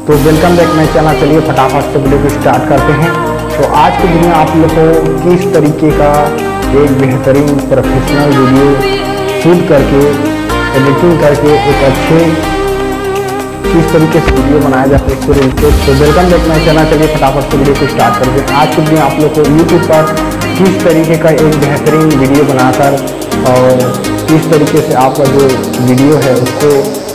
तो welcome back my channel. चलिए फटाफट से वीडियो को स्टार्ट करते हैं। तो आज की वीडियो आप लोग को किस तरीके का एक बेहतरीन प्रोफेशनल वीडियो शूट करके एडिटिंग करके एक अच्छे किस तरीके से वीडियो बनाया जाता है इसको रिलेटेड। तो वेलकम बैक माय चैनल। चलिए फटाफट से वीडियो को स्टार्ट करते हैं। आज की वीडियो आप लोग को यूट्यूब पर किस तरीके का एक बेहतरीन वीडियो बनाकर और किस तरीके से आपका जो वीडियो है उसको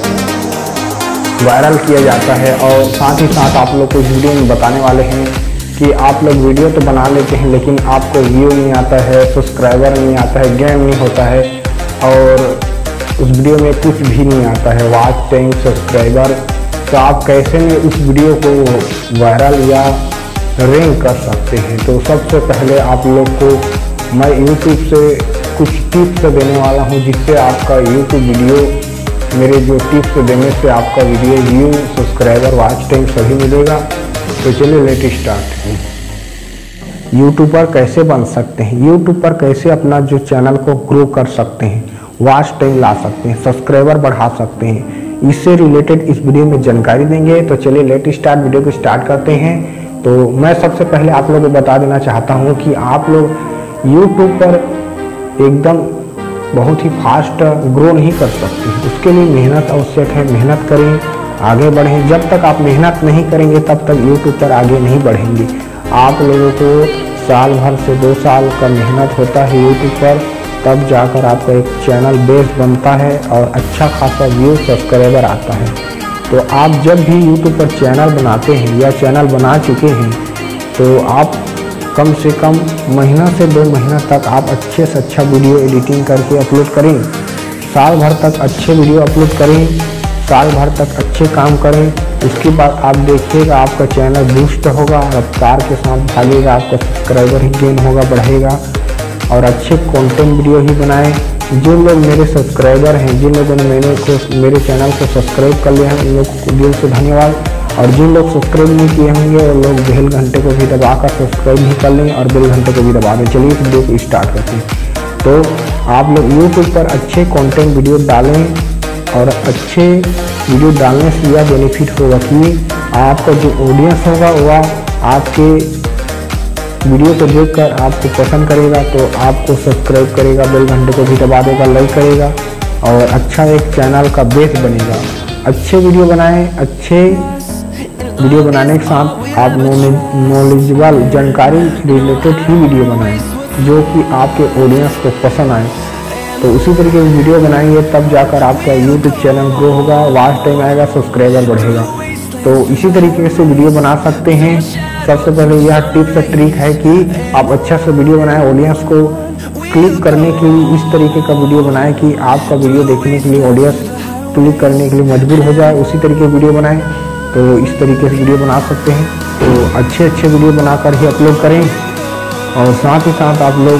वायरल किया जाता है, और साथ ही साथ आप लोग को इस वीडियो में बताने वाले हैं कि आप लोग वीडियो तो बना लेते हैं लेकिन आपको व्यू नहीं आता है, सब्सक्राइबर नहीं आता है, गेम नहीं होता है और उस वीडियो में कुछ भी नहीं आता है, वॉच टाइम, सब्सक्राइबर। तो आप कैसे में उस वीडियो को वायरल या रैंक कर सकते हैं। तो सबसे पहले आप लोग को मैं यूट्यूब से कुछ टिप्स देने वाला हूं, जिससे आपका यूट्यूब वीडियो मेरे जो टिप्स देने से आपका video view, subscriber, watch time सभी मिलेगा। तो चलिए लेट स्टार्ट। यूट्यूबर कैसे बन सकते हैं, यूट्यूब पर कैसे अपना जो चैनल को ग्रो कर सकते हैं, वॉच टाइम ला सकते हैं, सब्सक्राइबर बढ़ा सकते हैं, इससे रिलेटेड इस वीडियो में जानकारी देंगे। तो चलिए लेट स्टार्ट, वीडियो को स्टार्ट करते हैं। तो मैं सबसे पहले आप लोगों को बता देना चाहता हूँ कि आप लोग यूट्यूब पर एकदम बहुत ही फास्ट ग्रो नहीं कर सकते, उसके लिए मेहनत आवश्यक है। मेहनत करें, आगे बढ़ें। जब तक आप मेहनत नहीं करेंगे तब तक यूट्यूब पर आगे नहीं बढ़ेंगे। आप लोगों को साल भर से 2 साल का मेहनत होता है यूट्यूब पर, तब जाकर आपका एक चैनल बेस बनता है और अच्छा खासा व्यू, सब्सक्राइबर आता है। तो आप जब भी यूट्यूब पर चैनल बनाते हैं या चैनल बना चुके हैं तो आप कम से कम महीना से 2 महीना तक आप अच्छे से अच्छा वीडियो एडिटिंग करके अपलोड करें। साल भर तक अच्छे वीडियो अपलोड करें, साल भर तक अच्छे काम करें। उसके बाद आप देखिएगा आपका चैनल बूस्ट होगा, रफ्तार के साथ भागेगा, आपका सब्सक्राइबर ही गेन होगा, बढ़ेगा। और अच्छे कंटेंट वीडियो ही बनाएं। जिन लोग मेरे सब्सक्राइबर हैं, जिन लोगों ने मेरे चैनल को सब्सक्राइब कर लिया है, उन लोग को दिल से धन्यवाद। और जिन लोग सब्सक्राइब नहीं किए होंगे वो लोग बेल घंटे को भी दबाकर सब्सक्राइब भी कर लें और बेल घंटे को भी दबा दें। चलिए इस वीडियो को स्टार्ट करते हैं। तो आप लोग यूट्यूब पर अच्छे कंटेंट वीडियो डालें, और अच्छे वीडियो डालने से यह बेनिफिट होगा कि आपका जो ऑडियंस होगा वह आपके वीडियो को देखकर आपको पसंद करेगा, तो आपको सब्सक्राइब करेगा, बेल घंटे को भी दबा देगा, लाइक करेगा और अच्छा एक चैनल का बेस बनेगा। अच्छे वीडियो बनाएं। अच्छे वीडियो बनाने के साथ आप नॉलेजेबल जानकारी रिलेटेड ही वीडियो बनाएं जो कि आपके ऑडियंस को पसंद आए। तो उसी तरीके की वीडियो बनाएंगे तब जाकर आपका यूट्यूब चैनल ग्रो होगा, वॉच टाइम आएगा, सब्सक्राइबर बढ़ेगा। तो इसी तरीके से वीडियो बना सकते हैं। सबसे पहले यह टिप्स और ट्रिक है कि आप अच्छा सा वीडियो बनाएं, ऑडियंस को क्लिक करने के लिए इस तरीके का वीडियो बनाएं कि आपका वीडियो देखने के लिए ऑडियंस क्लिक करने के लिए मजबूर हो जाए, उसी तरीके वीडियो बनाएं। तो इस तरीके से वीडियो बना सकते हैं। तो अच्छे वीडियो बनाकर ही अपलोड करें, और साथ ही साथ आप लोग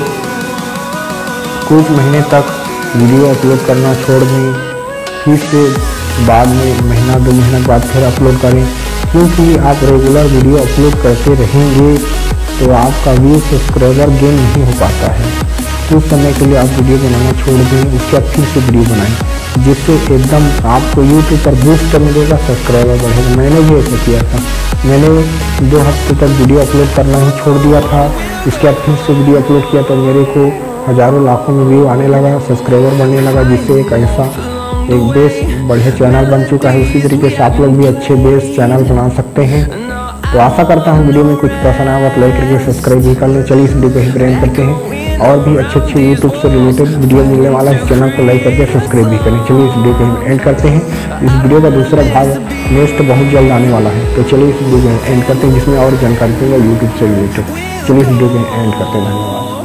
कुछ महीने तक वीडियो अपलोड करना छोड़ दें, फिर से बाद में महीना 2 महीने बाद फिर अपलोड करें। क्योंकि आप रेगुलर वीडियो अपलोड करते रहेंगे तो आपका व्यू, सब्सक्राइबर गेन नहीं हो पाता है। कुछ समय के लिए आप वीडियो बनाना छोड़ दें, उसके बाद फिर से वीडियो बनाएं, जिससे एकदम आपको यूट्यूब पर बूस्ट मिलेगा, सब्सक्राइबर बढ़ेगा। मैंने भी ऐसा किया था। मैंने 2 हफ्ते तक वीडियो अपलोड करना ही छोड़ दिया था। इसके बाद फिर से वीडियो अपलोड किया तो मेरे को हज़ारों लाखों में व्यू आने लगा, सब्सक्राइबर बढ़ने लगा, जिससे एक ऐसा एक बेस बढ़िया चैनल बन चुका है। उसी तरीके से आप लोग भी अच्छे बेस चैनल बना सकते हैं। तो आशा करता हूँ वीडियो में कुछ पसंद आया तो लाइक करके सब्सक्राइब भी कर लें। चलिए इस वीडियो को ही ब्रेन करते हैं, और भी अच्छे यूट्यूब से रिलेटेड वीडियो मिलने वाला है। इस चैनल को लाइक करके सब्सक्राइब भी करें। चलिए इस वीडियो को ही एंड करते हैं। इस वीडियो का दूसरा भाग नेक्स्ट बहुत जल्द आने वाला है। तो चलिए इस वीडियो को एंड करते हैं, जिसमें और जानकारी देगा यूट्यूब से रिलेटेड। चलिए इस वीडियो को एंड करते हैं। धन्यवाद।